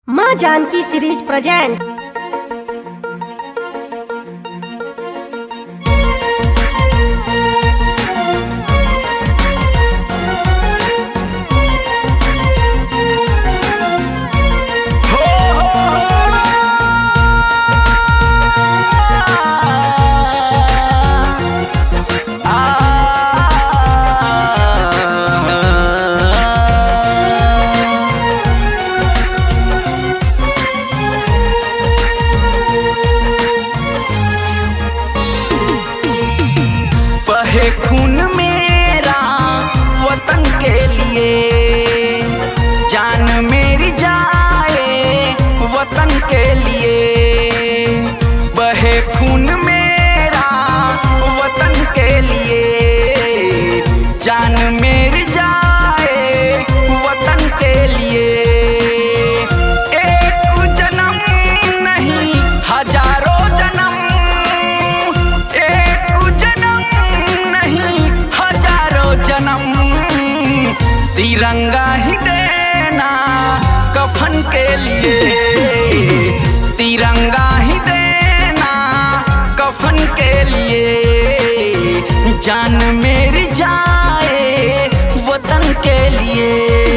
माँ Janaki series present. खून मेरा वतन के लिए, जान मेरी जाए वतन के लिए। बहे खून मेरा वतन के लिए, जान मेरी जाए वतन के लिए। एक जन्म नहीं हजारों जन्म, जन्म तिरंगा ही देना कफन के लिए, तिरंगा ही देना कफन के लिए। जान मेरी जाए वतन के लिए।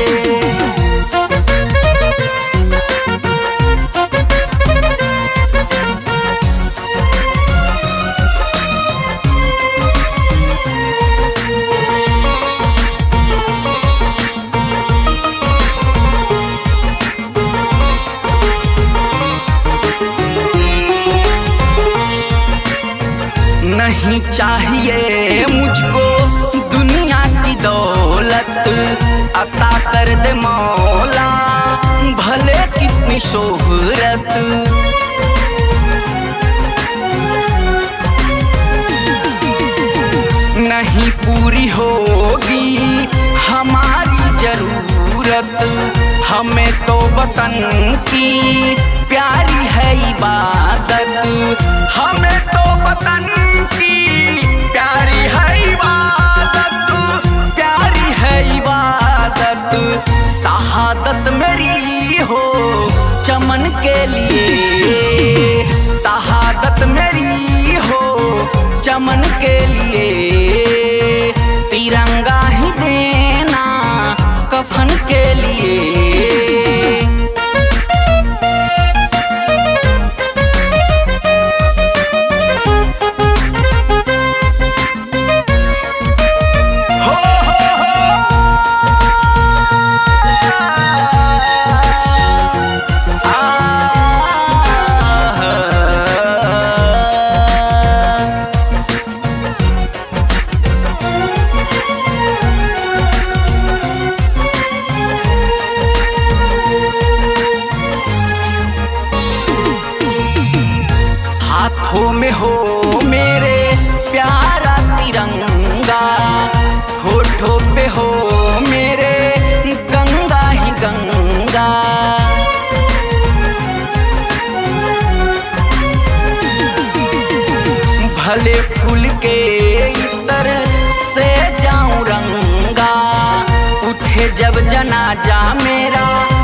नहीं चाहिए मुझको दुनिया की दौलत, अता कर दे मौला भले कितनी शोहरत। नहीं पूरी होगी हमारी जरूरत, हमें तो वतन की प्यारी है इबादत। हमें तो वतन की प्यारी है इबादत, प्यारी है इबादत। शहादत मेरी हो चमन के लिए, शहादत मेरी हो चमन के लिए। तिरंगा ही देना कफन के लिए। हाथों में हो मेरे प्यारा तिरंगा, होठों पे हो मेरे गंगा ही गंगा। भले फूल के इतर से जाऊं रंगा, उठे जब जनाजा मेरा